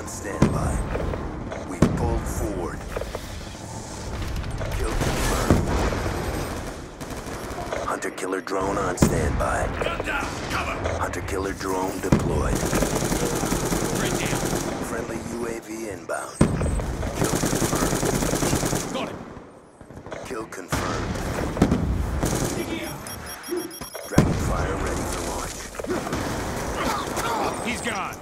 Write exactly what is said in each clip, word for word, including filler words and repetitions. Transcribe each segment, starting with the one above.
on standby. We've pulled forward. Kill confirmed. Hunter-killer drone on standby. Gun down! Cover! Hunter-killer drone deployed. Right down. Friendly U A V inbound. Kill confirmed. Got it. Kill confirmed. Dragonfire ready for launch. He's gone.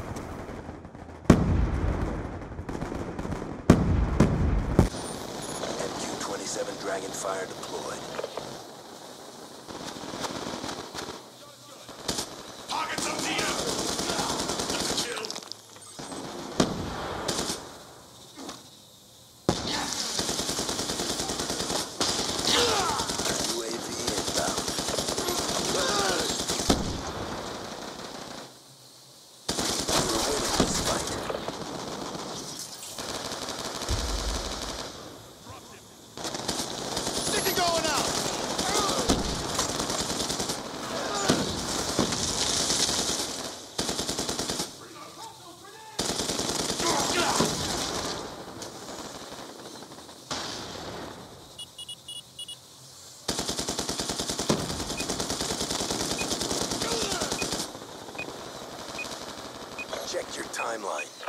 M Q twenty-seven Dragonfire deployed. Target's up to you. That's a kill. U A V inbound. We're winning this fight. Sticky going out. Check your timeline.